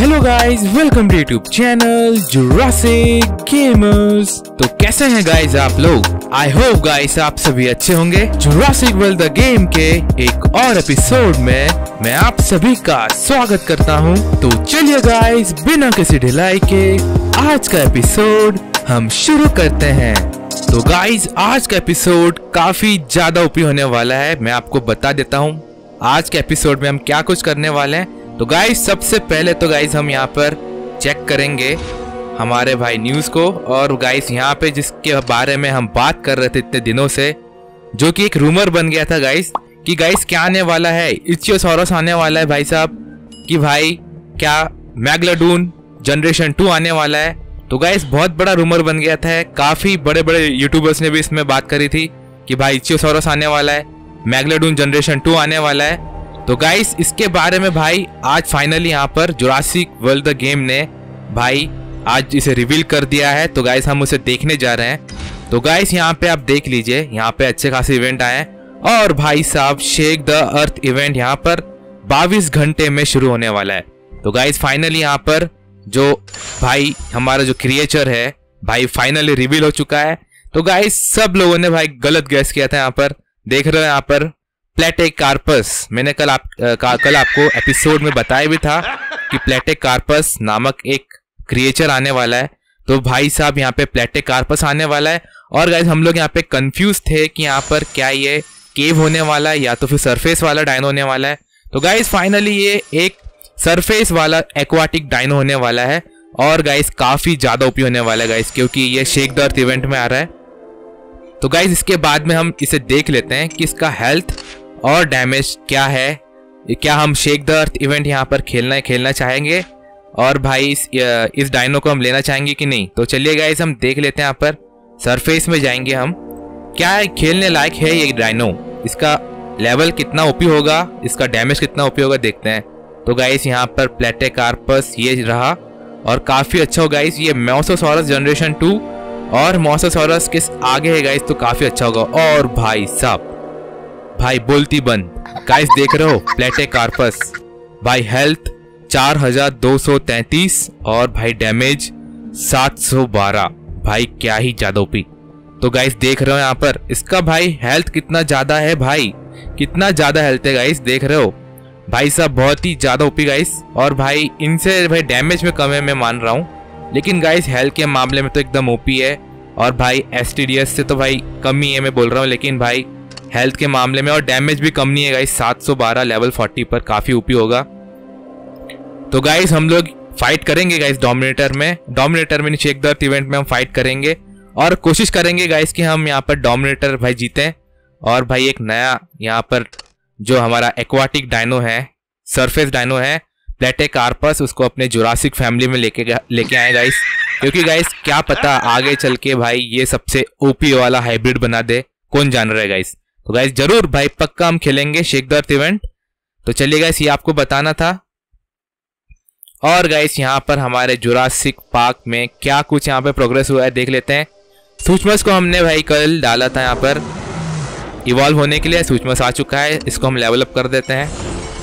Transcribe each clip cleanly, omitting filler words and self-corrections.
Hello guys, welcome to YouTube channel Jurassic gamers. तो कैसे हैं गाइस आप लोग? आई होप गाइस आप सभी अच्छे होंगे। जुरासिक वर्ल्ड द गेम के एक और एपिसोड में मैं आप सभी का स्वागत करता हूं। तो चलिए गाइस, बिना किसी ढिलाई के आज का एपिसोड हम शुरू करते हैं। तो गाइस, आज का एपिसोड काफी ज्यादा ओपी होने वाला है। मैं आपको बता देता हूँ आज के एपिसोड में हम क्या कुछ करने वाले हैं। तो गाइस, सबसे पहले तो गाइस हम यहाँ पर चेक करेंगे हमारे भाई न्यूज़ को। और गाइस, यहाँ पे जिसके बारे में हम बात कर रहे थे इतने दिनों से, जो कि एक रूमर बन गया था गाइस कि गाइस क्या आने वाला है, इचियोसॉरस आने वाला है भाई साहब, कि भाई क्या मैग्नाडोन जनरेशन 2 आने वाला है। तो गाइस बहुत बड़ा रूमर बन गया था। काफ़ी बड़े बड़े यूट्यूबर्स ने भी इसमें बात करी थी कि भाई इचियोसॉरस आने वाला है, मैग्नाडोन जनरेशन 2 आने वाला है। तो गाइस इसके बारे में भाई आज फाइनली यहाँ पर जुरासिक वर्ल्ड द गेम ने भाई आज इसे रिवील कर दिया है। तो गाइस हम उसे देखने जा रहे हैं। तो गाइस यहाँ पे आप देख लीजिए, यहाँ पे अच्छे खासे इवेंट आए हैं। और भाई साहब शेक द अर्थ इवेंट यहाँ पर 22 घंटे में शुरू होने वाला है। तो गाइस फाइनली यहाँ पर जो भाई हमारा जो क्रिएचर है भाई फाइनली रिवील हो चुका है। तो गाइस सब लोगों ने भाई गलत गैस किया था। यहाँ पर देख रहे हो यहाँ पर प्लेटेकार्पस, मैंने कल आपको एपिसोड में बताया भी था कि प्लेटेकार्पस नामक एक क्रिएचर आने वाला है। तो भाई साहब यहाँ पे प्लेटेकार्पस आने वाला है। और गाइस हम लोग यहाँ पे कंफ्यूज थे कि यहाँ पर क्या ये केव होने वाला है या तो फिर सरफेस वाला डायनो होने वाला है। तो गाइस फाइनली ये एक सरफेस वाला एक्वाटिक डायनो होने वाला है। और गाइस काफी ज्यादा ओपी होने वाला है गाइस, क्योंकि ये शेक द अर्थ इवेंट में आ रहा है। तो गाइस इसके बाद में हम इसे देख लेते हैं कि इसका हेल्थ और डैमेज क्या है। क्या हम शेक द अर्थ इवेंट यहाँ पर खेलना चाहेंगे और भाई इस डायनो को हम लेना चाहेंगे कि नहीं। तो चलिए गाइस हम देख लेते हैं। यहाँ पर सरफेस में जाएंगे हम, क्या खेलने लायक है ये डायनो, इसका लेवल कितना ओपी होगा, इसका डैमेज कितना ओपी होगा, देखते हैं। तो गाइस यहाँ पर प्लेटेकार्पस ये रहा और काफी अच्छा होगा गाइस। ये मोसोसॉरस जनरेशन 2 और मोसोसॉरस के आगे है गाइस, तो काफी अच्छा होगा। और भाई साहब भाई बोलती बंद गाइस, देख रहे हो प्लेटेकार्पस भाई हेल्थ 4233 और भाई डैमेज 712, भाई क्या ही ज्यादा ओपी। तो गाइस देख रहे हो यहाँ पर इसका भाई हेल्थ कितना ज्यादा है, भाई कितना ज्यादा हेल्थ है गाइस, देख रहे हो भाई साहब बहुत ही ज्यादा ओपी गाइस। और भाई इनसे भाई डैमेज में कम है मैं मान रहा हूँ, लेकिन गाइस हेल्थ के मामले में तो एकदम ओपी है। और भाई एसटीडीएस से तो भाई कम ही है मैं बोल रहा हूँ, लेकिन भाई हेल्थ के मामले में और डैमेज भी कम नहीं है गाइस। 712 लेवल 40 पर काफी ओपी होगा। तो गाइस हम लोग फाइट करेंगे गाइस डोमिनेटर में शेक द अर्थ इवेंट में हम फाइट करेंगे और कोशिश करेंगे गाइस कि हम यहाँ पर डोमिनेटर भाई जीतें। और भाई एक नया यहाँ पर जो हमारा एक्वाटिक डायनो है, सरफेस डायनो है प्लेटेकार्पस, उसको अपने जुरासिक फैमिली में लेके आए गाइस, क्योंकि गाइस क्या पता आगे चल के भाई ये सबसे ओपी वाला हाइब्रिड बना दे, कौन जान रहा है गाइस। तो गाइस जरूर भाई पक्का हम खेलेंगे शेक द अर्थ इवेंट। तो चलिए गाइस ये आपको बताना था। और गाइस यहाँ पर हमारे जुरासिक पार्क में क्या कुछ यहाँ पे प्रोग्रेस हुआ है देख लेते हैं। सूचमस को हमने भाई कल डाला था यहाँ पर इवॉल्व होने के लिए, सूचमस आ चुका है, इसको हम लेवल अप कर देते हैं।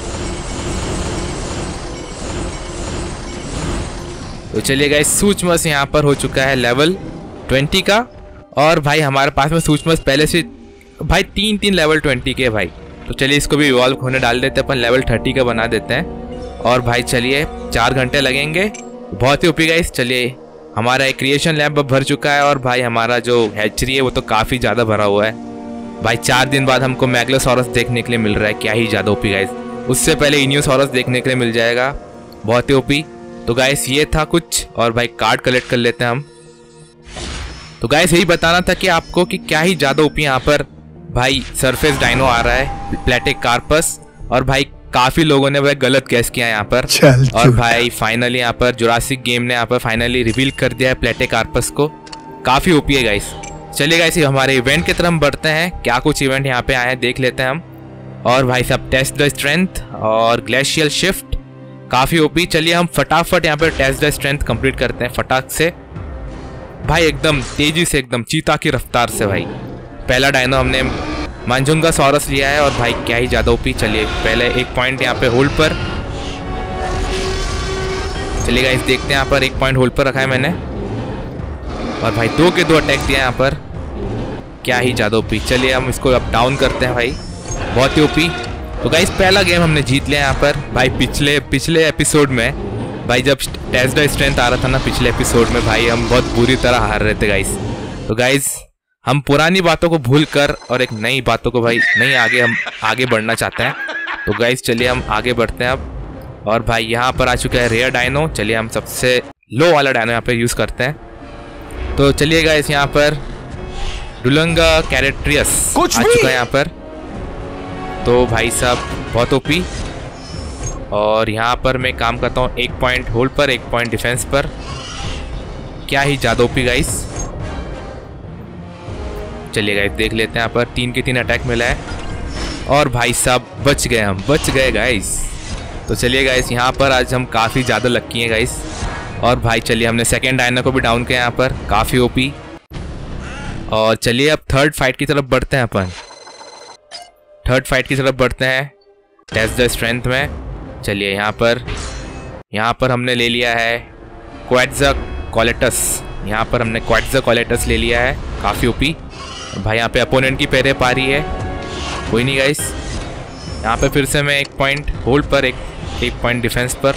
तो चलिए गाइस सूचमस यहाँ पर हो चुका है लेवल 20 का। और भाई हमारे पास में सूचमस पहले से भाई 3 लेवल 20 के भाई। तो चलिए इसको भी इवॉल्व होने डाल देते हैं, अपन लेवल 30 का बना देते हैं। और भाई चलिए 4 घंटे लगेंगे, बहुत ही ओपी गाइस। चलिए हमारा एक क्रिएशन लैब भर चुका है और भाई हमारा जो हैचरी है वो तो काफ़ी ज़्यादा भरा हुआ है भाई। 4 दिन बाद हमको मैग्नासॉरस देखने के लिए मिल रहा है, क्या ही ज़्यादा ओपी गाइस। उससे पहले इनियोसॉरस देखने के लिए मिल जाएगा, बहुत ही ओपी। तो गाइस ये था कुछ, और भाई कार्ड कलेक्ट कर लेते हैं हम। तो गाइस यही बताना था कि आपको कि क्या ही ज़्यादा ओपी यहाँ पर भाई सरफेस डायनो आ रहा है प्लेटेकार्पस। और भाई काफी लोगों ने भाई गलत गैस किया यहाँ पर। और भाई फाइनली यहाँ पर जुरासिक गेम ने यहाँ पर फाइनली रिवील कर दिया है प्लेटेकार्पस को, काफी ओपी है गाइस। चलिए गाइस हमारे इवेंट की तरफ बढ़ते हैं, क्या कुछ इवेंट यहाँ पे आए हैं देख लेते हैं हम। और भाई साहब टेस्ट द स्ट्रेंथ और ग्लेशियल शिफ्ट काफी ओपी। चलिए हम फटाफट यहाँ पे टेस्ट द स्ट्रेंथ कंप्लीट करते हैं फटाक से भाई, एकदम तेजी से, एकदम चीता की रफ्तार से भाई। पहला डायनो हमने मांजुंगासॉरस लिया है और भाई क्या ही ज़्यादा ओपी। चलिए पहले एक पॉइंट यहाँ पे होल्ड पर चलिए गाइस देखते हैं, यहाँ पर 1 पॉइंट होल्ड पर रखा है मैंने और भाई 2 के 2 अटैक दिया यहाँ पर। क्या ही ज़्यादा ओपी। चलिए हम इसको अब डाउन करते हैं भाई, बहुत ही ओपी। तो गाइस पहला गेम हमने जीत लिया यहाँ पर भाई। पिछले एपिसोड में भाई जब टेस्ट द स्ट्रेंथ आ रहा था ना पिछले एपिसोड में भाई, हम बहुत बुरी तरह हार रहे थे गाइस। तो गाइस हम पुरानी बातों को भूल कर और एक नई बातों को भाई हम आगे बढ़ना चाहते हैं। तो गाइस चलिए हम आगे बढ़ते हैं अब। और भाई यहाँ पर आ चुका है रेयर डायनो। चलिए हम सबसे लो वाला डायनो यहाँ पे यूज़ करते हैं। तो चलिए गाइस यहाँ पर डुलंगा कैरेट्रियस आ चुका है यहाँ पर। तो भाई साहब बहुत ओपी। और यहाँ पर मैं काम करता हूँ 1 पॉइंट होल्ड पर 1 पॉइंट डिफेंस पर। क्या ही ज़्यादा ओपी गाइस। चलिए गाइस देख लेते हैं, यहाँ पर 3 के 3 अटैक मिला है और भाई साहब बच गए गाइस। तो चलिए गाइस यहाँ पर आज हम काफ़ी ज़्यादा लक्की हैं गाइस। और भाई चलिए हमने सेकेंड डायनो को भी डाउन किया यहाँ पर, काफ़ी ओपी। और चलिए अब थर्ड फाइट की तरफ बढ़ते हैं अपन। टेस्ट द स्ट्रेंथ में। चलिए यहाँ पर हमने ले लिया है क्वाट्ज़कोलेटस। यहाँ पर हमने क्वाट्ज़कोलेटस ले लिया है, काफ़ी ओपी। भाई यहाँ पे अपोनेंट की पैरे पा रही है, कोई नहीं गाइस। यहाँ पे फिर से मैं 1 पॉइंट होल्ड पर 1 पॉइंट डिफेंस पर।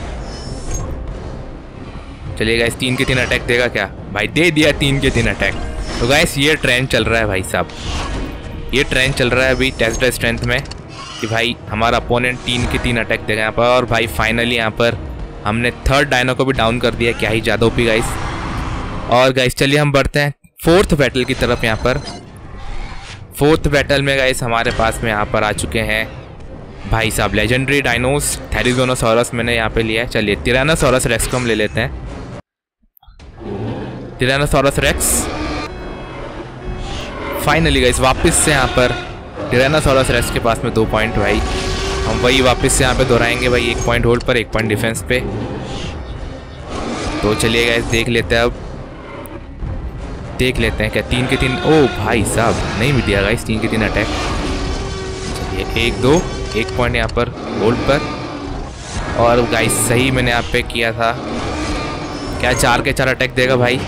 चलिए गाइस 3 के 3 अटैक देगा क्या? भाई दे दिया 3 के 3 अटैक। तो गाइस ये ट्रेंड चल रहा है भाई साहब, ये ट्रेंड चल रहा है अभी टेस्ट द स्ट्रेंथ में कि भाई हमारा अपोनेंट 3 के 3 अटैक देगा यहाँ पर। और भाई फाइनली यहाँ पर हमने थर्ड डायनो को भी डाउन कर दिया। क्या ही ज़्यादा ओपी गाइस। और गाइस चलिए हम बढ़ते हैं 4th बैटल की तरफ। यहाँ पर 4th बैटल में गाइस हमारे पास में यहाँ पर आ चुके हैं भाई साहब लेजेंडरी डायनोस। थेरिज़ोनोसॉरस मैंने यहाँ पे लिया है। चलिए टायरानोसॉरस रेक्स को हम ले लेते हैं। टायरानोसॉरस रेक्स फाइनली गाइस वापस से यहाँ पर टायरानोसॉरस रेक्स के पास में 2 पॉइंट। भाई हम वही वापस से यहाँ पे दोहराएंगे भाई, 1 पॉइंट होल्ड पर 1 पॉइंट डिफेंस पे। तो चलिए गाइस देख लेते हैं क्या 3 के 3। ओ भाई साहब नहीं भी दिया गाइस 3 के 3 अटैक। चलिए 1 पॉइंट यहाँ पर होल्ड पर। और गाइस सही मैंने यहाँ पे किया था। क्या 4 के 4 अटैक देगा भाई?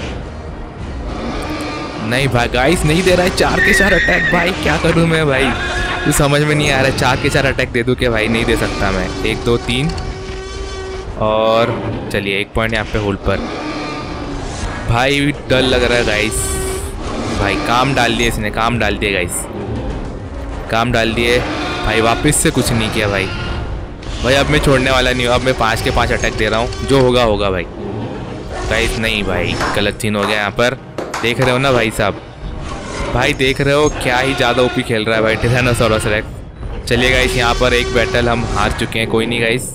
नहीं भाई गाइस नहीं दे रहा है 4 के 4 अटैक। भाई क्या करूँ मैं भाई, कुछ समझ में नहीं आ रहा है। 4 के 4 अटैक दे दूँ क्या? भाई नहीं दे सकता मैं। 1 2 3 और चलिए 1 पॉइंट यहाँ पे होल्ड पर। भाई डर लग रहा है गाइस। भाई काम डाल दिए इसने, काम डाल दिए गाइस, काम डाल दिए भाई। वापस से कुछ नहीं किया भाई। अब मैं छोड़ने वाला नहीं हूँ। अब मैं 5 के 5 अटैक दे रहा हूँ, जो होगा होगा भाई। गाइस नहीं भाई गलत सीन हो गया यहाँ पर। देख रहे हो ना भाई साहब, भाई देख रहे हो क्या ही ज़्यादा ओपी खेल रहा है भाई टायरानोसॉरस रेक्स। चलिए गाइस यहाँ पर एक बैटल हम हार चुके हैं, कोई नहीं गाइस।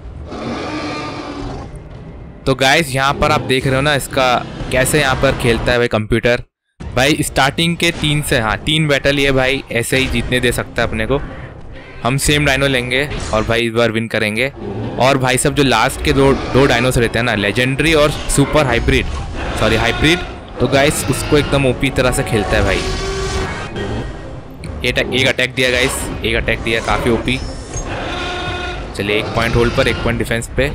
तो गाइस यहाँ पर आप देख रहे हो ना इसका कैसे यहाँ पर खेलता है भाई कंप्यूटर। भाई स्टार्टिंग के 3 बैटल ये भाई ऐसे ही जीतने दे सकता है अपने को। हम सेम डायनो लेंगे और भाई इस बार विन करेंगे। और भाई सब जो लास्ट के दो डायनोस रहते हैं ना, लेजेंडरी और सुपर हाइब्रिड, तो गाइस उसको एकदम ओपी तरह से खेलता है भाई। एक अटैक दिया गाइस, एक अटैक दिया, काफ़ी ओपी। चलिए 1 पॉइंट होल्ड पर 1 पॉइंट डिफेंस पे।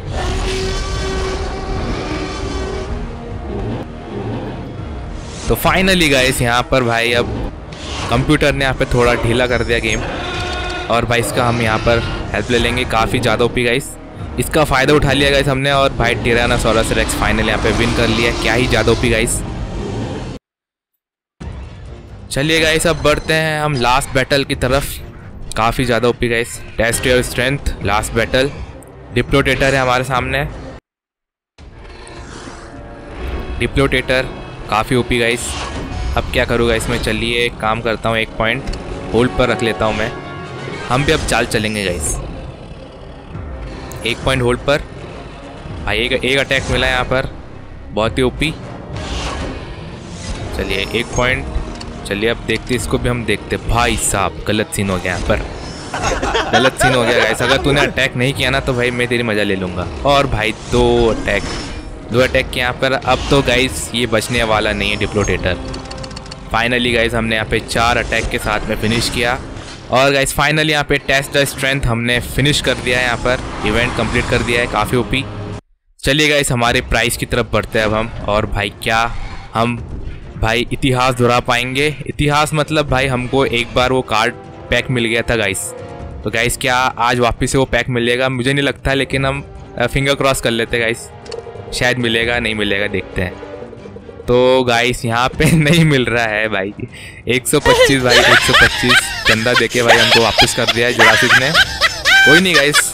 तो फाइनली गाइस यहाँ पर भाई अब कंप्यूटर ने यहाँ पे थोड़ा ढीला कर दिया गेम। और भाई इसका हम यहाँ पर हेल्प ले लेंगे, काफ़ी ज़्यादा ओपी गाइस। इसका फ़ायदा उठा लिया गाइस हमने और भाई टायरानोसॉरस रेक्स फाइनली यहाँ पे विन कर लिया। क्या ही ज़्यादा ओपी गाइस। चलिए गाइस अब बढ़ते हैं हम लास्ट बैटल की तरफ। काफ़ी ज़्यादा OP guys. Test your strength last battle. डिप्लोटेटर है हमारे सामने। डिप्लोटेटर काफ़ी ओपी गाइस। अब क्या करूँगा इसमें? चलिए एक काम करता हूँ, 1 पॉइंट होल्ड पर रख लेता हूँ मैं। हम भी अब चाल चलेंगे गाइस। 1 पॉइंट होल्ड पर भाई एक अटैक मिला है यहाँ पर, बहुत ही ओपी। चलिए 1 पॉइंट। चलिए अब देखते इसको भी हम देखते। भाई साहब गलत सीन हो गया यहाँ पर, गलत सीन हो गया गाइस। अगर तूने अटैक नहीं किया ना तो भाई मैं तेरी मज़ा ले लूँगा। और भाई 2 अटैक के यहाँ पर। अब तो गाइस ये बचने वाला नहीं है डिप्लोटेटर। फाइनली गाइस हमने यहाँ पे 4 अटैक के साथ में फिनिश किया। और गाइस फाइनली यहाँ पे टेस्ट द स्ट्रेंथ हमने फिनिश कर दिया है। यहाँ पर इवेंट कंप्लीट कर दिया है, काफ़ी ओपी। चलिए गाइस हमारे प्राइस की तरफ बढ़ते हैं अब हम। और भाई क्या हम भाई इतिहास दोहरा पाएंगे? इतिहास मतलब भाई हमको एक बार वो कार्ड पैक मिल गया था गाइस, तो गाइस क्या आज वापस से वो पैक मिलेगा? मुझे नहीं लगता, लेकिन हम फिंगर क्रॉस कर लेते हैं गाइस, शायद मिलेगा नहीं मिलेगा देखते हैं। तो गाइस यहाँ पे नहीं मिल रहा है भाई। 125 भाई 125 चंदा देके भाई हमको वापस कर दिया है जुरासिक ने। कोई नहीं गाइस,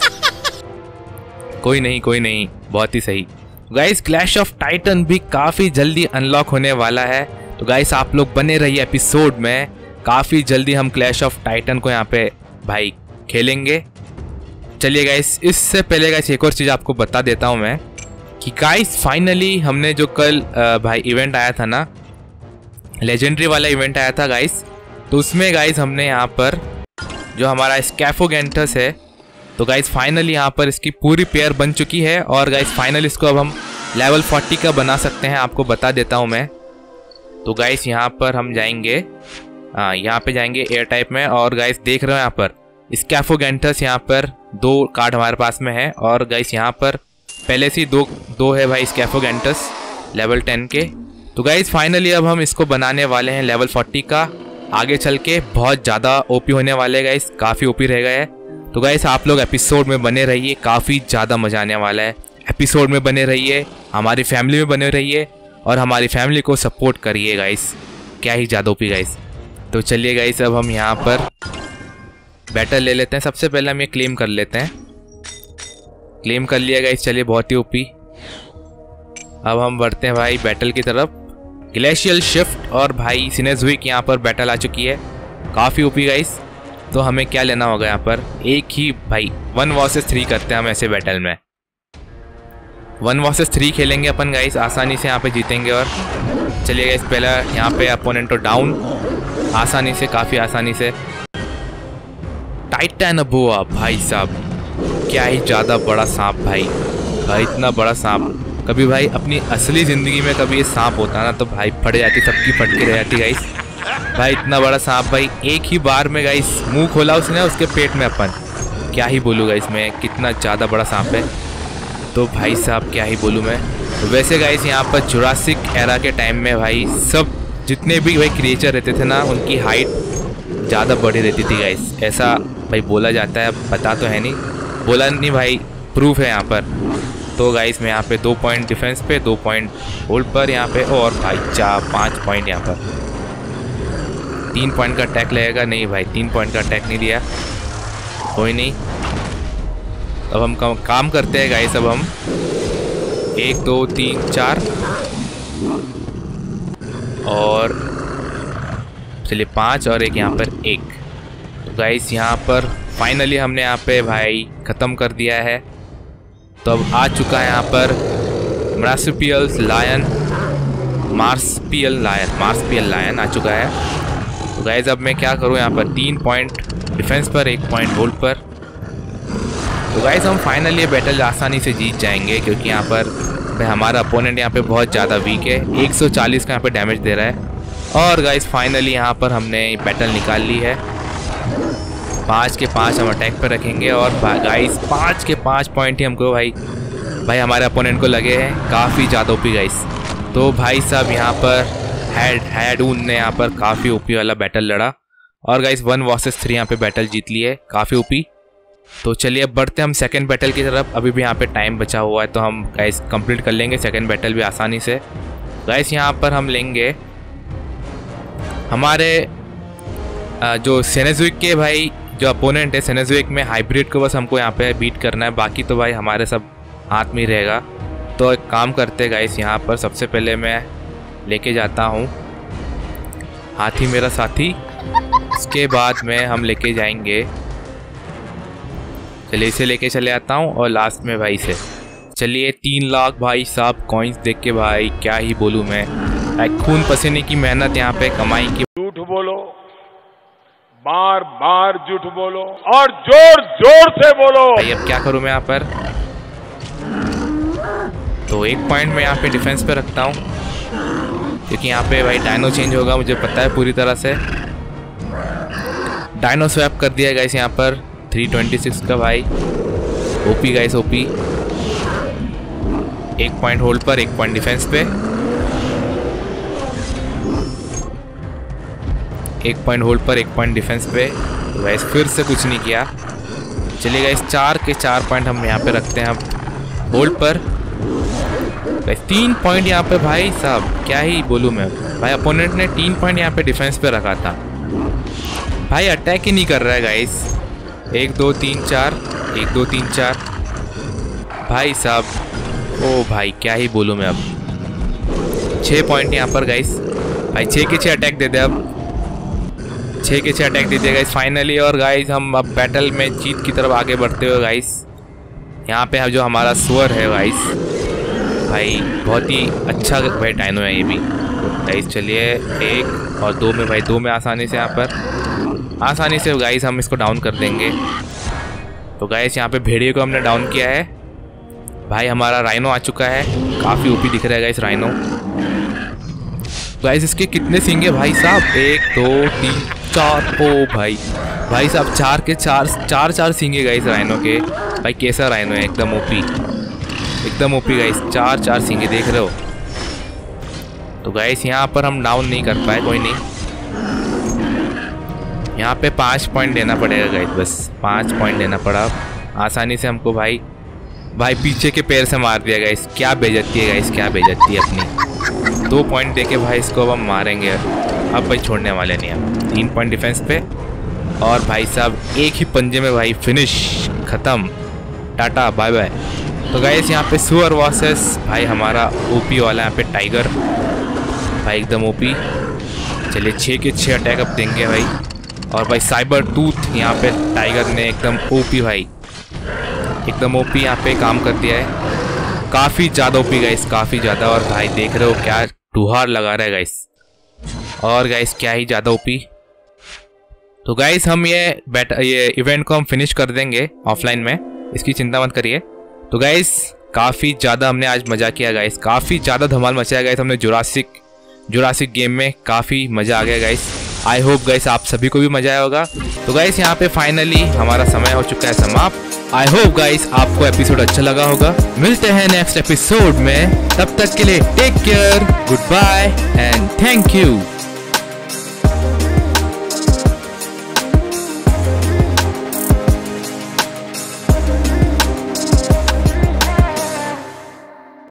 कोई नहीं, बहुत ही सही। गाइस क्लैश ऑफ टाइटन भी काफ़ी जल्दी अनलॉक होने वाला है, तो गाइस आप लोग बने रहिए एपिसोड में। काफ़ी जल्दी हम क्लैश ऑफ टाइटन को यहाँ पे भाई खेलेंगे। चलिए गाइस इससे पहले गाइस एक और चीज़ आपको बता देता हूँ मैं कि गाइस फाइनली हमने जो कल भाई इवेंट आया था ना, लेजेंडरी वाला इवेंट आया था गाइस, तो उसमें गाइस हमने यहाँ पर जो हमारा स्कैफोगेंटस है, तो गाइस फाइनली यहाँ पर इसकी पूरी पेयर बन चुकी है। और गाइस फाइनली इसको अब हम लेवल 40 का बना सकते हैं, आपको बता देता हूँ मैं। तो गाइस यहाँ पर हम जाएंगे, यहाँ पे जाएंगे एयर टाइप में, और गाइस देख रहे हो यहाँ पर स्कैफोगेंटस यहाँ पर 2 कार्ड हमारे पास में है। और गाइस यहाँ पर पहले से दो है भाई स्कैफोगेंटस लेवल 10 के। तो गाइस फाइनली अब हम इसको बनाने वाले हैं लेवल 40 का। आगे चल के बहुत ज़्यादा ओपी होने वाले गाइस, काफ़ी ओपी रह गए। तो गाइस आप लोग एपिसोड में बने रहिए, काफ़ी ज़्यादा मजा आने वाला है। एपिसोड में बने रहिए, हमारी फैमिली में बने रहिए और हमारी फैमिली को सपोर्ट करिए गाइस, क्या ही ज़्यादा ओपी गाइस। तो चलिए गाइस अब हम यहाँ पर बैटल ले लेते हैं। सबसे पहले हम ये क्लेम कर लेते हैं, क्लेम कर लिया गाइस। चलिए बहुत ही ओपी। अब हम बढ़ते हैं भाई बैटल की तरफ। ग्लेशियल शिफ्ट और भाई सिनेज़ुइक यहाँ पर बैटल आ चुकी है, काफ़ी ओपी गाइस। तो हमें क्या लेना होगा यहाँ पर? एक ही भाई 1 वर्सेस 3 करते हैं हम ऐसे बैटल में। 1 वर्सेस 3 खेलेंगे अपन गाइस, आसानी से यहाँ पे जीतेंगे। और चलिए गाइस पहला यहाँ पे अपोनेंट तो डाउन आसानी से, काफ़ी आसानी से। टाइटैनोबोआ भाई साहब, क्या ही ज़्यादा बड़ा सांप भाई, इतना बड़ा सांप कभी भाई अपनी असली ज़िंदगी में कभी ये सांप होता ना तो भाई फट जाती, सबकी फट के रह जाती गाइस। भाई इतना बड़ा सांप भाई, एक ही बार में गाइस मुंह खोला उसने उसके पेट में अपन, क्या ही बोलूँ गाइस मैं, कितना ज़्यादा बड़ा सांप है। तो भाई साहब क्या ही बोलूँ मैं। तो वैसे गाइस यहाँ पर जुरासिक एरा के टाइम में भाई सब जितने भी भाई क्रिएचर रहते थे ना, उनकी हाइट ज़्यादा बड़ी रहती थी गाइस, ऐसा भाई बोला जाता है, पता तो है नहीं, बोला नहीं भाई, प्रूफ है यहाँ पर। तो गाइस मैं यहाँ पे 2 पॉइंट डिफेंस पे, 2 पॉइंट होल्ड पर यहाँ पे, और भाई 5 पॉइंट यहाँ पर। 3 पॉइंट का अटैक लगेगा, नहीं भाई 3 पॉइंट का अटैक नहीं दिया, कोई नहीं। अब हम काम करते हैं गाइस। अब हम 1 2 3 4 और चलिए 5 और एक यहाँ पर 1। तो गाइस यहाँ पर फाइनली हमने यहाँ पे भाई ख़त्म कर दिया है। तो अब आ चुका है यहाँ पर मार्सपियल लायन आ चुका है। तो गाइस अब मैं क्या करूँ यहाँ पर? 3 पॉइंट डिफेंस पर, 1 पॉइंट होल्ड पर। तो गाइस हम फाइनली ये बैटल आसानी से जीत जाएंगे, क्योंकि यहाँ पर भाई हमारा अपोनेंट यहाँ पे बहुत ज़्यादा वीक है, 140 का यहाँ पे डैमेज दे रहा है। और गाइस फाइनली यहाँ पर हमने बैटल निकाल ली है। 5 के 5 हम अटैक पर रखेंगे, और गाइस 5 के 5 पॉइंट ही हमको भाई हमारे अपोनेंट को लगे हैं, काफ़ी ज़्यादा ओपी गाइस। तो भाई साहब यहाँ पर हैडून ने यहाँ पर काफ़ी ओपी वाला बैटल लड़ा, और गाइस 1 वर्सेस 3 यहाँ पे बैटल जीत ली है, काफ़ी ओपी। तो चलिए अब बढ़ते हैं हम सेकंड बैटल की तरफ। अभी भी यहाँ पे टाइम बचा हुआ है, तो हम गाइस कंप्लीट कर लेंगे सेकंड बैटल भी आसानी से। गाइस यहाँ पर हम लेंगे हमारे जो सिनेज़ुइक के भाई जो अपोनेंट है, सिनेज़ुइक में हाइब्रिड को बस हमको यहाँ पे बीट करना है, बाकी तो भाई हमारे सब हाथ में ही रहेगा। तो एक काम करते हैं गाइस, यहाँ पर सबसे पहले मैं लेके जाता हूँ हाथी मेरा साथी, उसके बाद में हम लेके जाएंगे, चलिए इसे लेके चले आता हूँ, और लास्ट में भाई से। चलिए 3 लाख भाई साहब कॉइन्स देख के भाई क्या ही बोलूँ मैं, खून पसीने की मेहनत यहाँ पे कमाई की। झूठ बोलो, बार बार झूठ बोलो, और जोर जोर से बोलो भाई। अब क्या करूँ मैं यहाँ पर? तो 1 पॉइंट मैं यहाँ पे डिफेंस पे रखता हूँ, क्योंकि यहाँ पे भाई डायनो चेंज होगा, मुझे पता है पूरी तरह से। डायनो स्वैप कर दिया गाइस यहाँ पर 326 का भाई, OP guys OP. 1 point hold पर, 1 पॉइंट डिफेंस पे, 1 पॉइंट होल्ड पर, 1 पॉइंट डिफेंस पे। तो गाइस फिर से कुछ नहीं किया। चलिए गाइस 4 के 4 पॉइंट हम यहाँ पे रखते हैं अब होल्ड पर। गाइस 3 पॉइंट यहाँ पे, भाई साहब क्या ही बोलूँ मैं भाई। अपोनेंट ने 3 पॉइंट यहाँ पे डिफेंस पे रखा था भाई, अटैक ही नहीं कर रहा है गाइस। 1 2 3 4, 1 2 3 4 भाई साहब। ओ भाई क्या ही बोलूँ मैं अब। 6 पॉइंट यहाँ पर गाइस, भाई 6 के 6 अटैक दे दे अब, 6 के 6 अटैक दे दिया गाइस फाइनली। और गाइस हम अब बैटल में जीत की तरफ आगे बढ़ते हुए गाइस, यहाँ पे जो हमारा स्वर है गाइस, भाई बहुत ही अच्छा भाई डायनो है ये भी गाइस। चलिए 1 और 2 में भाई, 2 में आसानी से, यहाँ पर आसानी से गाइस हम इसको डाउन कर देंगे। तो गाइस यहाँ पे भेड़िए को हमने डाउन किया है भाई। हमारा राइनो आ चुका है, काफ़ी ओपी दिख रहा है गाइस राइनो। गाइस इसके कितने सींग है भाई साहब, 1 2 3 4। ओ भाई साहब 4 के 4 सींगे गाइस राइनो के। भाई कैसा राइनो है, एकदम ओपी, एकदम ओपी गाइस। 4 सींगे देख रहे हो। तो गाइस यहाँ पर हम डाउन नहीं कर पाए, कोई नहीं। यहाँ पे 5 पॉइंट देना पड़ेगा गाइस, बस 5 पॉइंट देना पड़ा। आसानी से हमको भाई पीछे के पैर से मार दिया गाइस। क्या बेइज्जती है गाइस, क्या बेइज्जती है अपनी। 2 पॉइंट देके भाई इसको अब हम मारेंगे। अब भाई छोड़ने वाले नहीं हम। 3 पॉइंट डिफेंस पे, और भाई साहब एक ही पंजे में भाई फिनिश, ख़त्म, टाटा बाय बाय। तो गाइस यहाँ पे सुअर वर्सेस भाई हमारा ओपी वाला यहाँ पे टाइगर भाई, एकदम ओपी। चलिए 6 के 6 अटैक अब देंगे भाई। और भाई साइबर टूथ यहाँ पे टाइगर ने एकदम ओपी भाई, एकदम ओपी यहाँ पे काम कर दिया है। काफ़ी ज़्यादा ओपी गाइस, काफ़ी ज़्यादा। और भाई देख रहे हो क्या टुहार लगा रहा है गाइस, और गाइस क्या ही ज़्यादा ओपी। तो गाइस हम ये इवेंट को हम फिनिश कर देंगे ऑफलाइन में, इसकी चिंता मत करिए। तो गाइस काफ़ी ज़्यादा हमने आज मज़ा किया गाइस, काफ़ी ज़्यादा धमाल मचाया गाइस हमने जुरासिक गेम में। काफ़ी मज़ा आ गया गाइस। आई होप गाइस आप सभी को भी मज़ा आया होगा। तो गाइस यहाँ पे फाइनली हमारा समय हो चुका है समाप्त। आई होप गाइस आपको एपिसोड अच्छा लगा होगा। मिलते हैं नेक्स्ट एपिसोड में, तब तक के लिए take care, good bye and thank you.